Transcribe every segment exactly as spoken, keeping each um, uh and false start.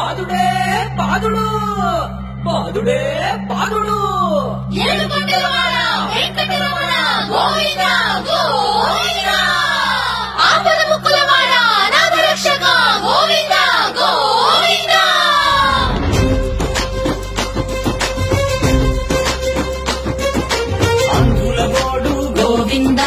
పాదుడే పాదుడు పాదుడే పాదుడు ఏడుకొండలవాడ వెంకటరమణ గోవింద గోవింద ఆపద ముక్కులవాడ నాగరక్షక గోవింద గోవింద అంధుల గోడు గోవింద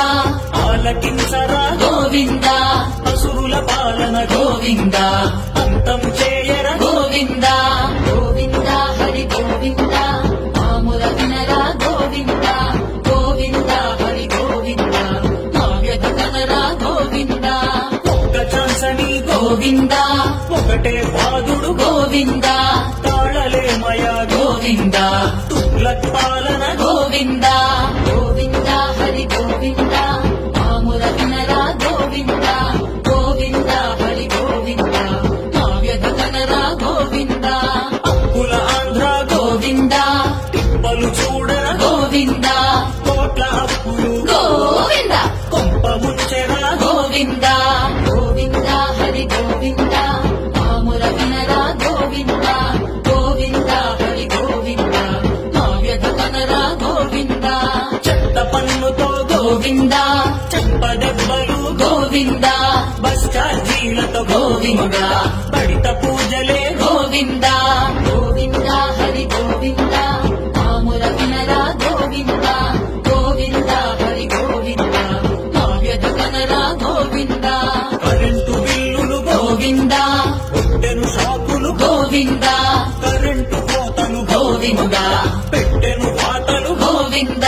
ఆలకించరా గోవింద అసురుల పాలన గోవింద అంతం చేయర గోవింద గోవింద హరి గోవింద మాముల వినరా గోవింద గోవింద హరి గోవింద కావ్యత కనరా గోవింద ఒక్క ఛాన్సని గోవింద ఒకటే పాదుడు గోవింద తాళలేమయ గోవింద తుగ్లక్ పాలన గోవింద గోవింద హరి గోవింద మాముల వినరా గోవింద గోవింద హరి గోవింద కావ్యత కనరా గోవింద అప్పుల ఆంధ్ర గోవింద తిప్పలు చూడర గోవింద కోట్ల అప్పులు గోవింద కొంప ముంచెరా గోవింద గోవింద హరి గోవింద మాముల వినరా గోవింద గోవింద హరి గోవింద కావ్యత కనరా గోవింద చెత్త పన్నుతో గోవింద చెంపదెబ్బలు గోవింద బస్ ఛార్జీలతో గోవింద బడిత పూజలే గోవింద గోవింద హరి గోవింద మాముల వినరా గోవింద గోవింద హరి గోవింద కావ్యత కనరా గోవింద కరెంటు బిల్లులు గోవింద పెట్టెను షాపులు గోవింద కరెంటు కోతను గోవింద పెట్టెను వాటలు గోవింద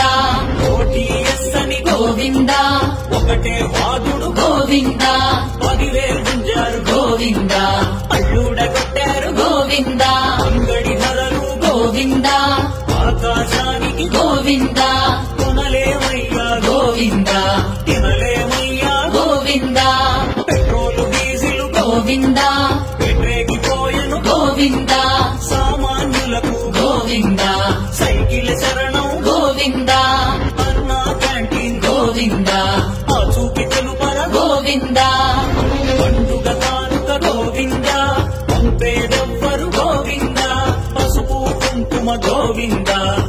ఓటీఎస్ అని గోవింద ఒకటే వాదుడు గోవింద పదివేలు గుంజారు గోవింద అల్లుడగొట్టారు గోవింద అంగడి ధరలు గోవింద ఆకాశానికి గోవింద కొనలేమయ్యా గోవింద తినలేమయ్యా గోవింద పెట్రోలు డీజిల్ గోవింద పెట్టేగిపోయెను గోవింద సామాన్యులకు గోవింద సైకిల్ శరణం గోవింద అన్నా క్యాంటీన్ గోవింద ఆ చూపి తెలుపర గోవింద పండుగ కానుక గోవింద పంపేదెవ్వరు గోవింద పసుపు కుంకుమ గోవింద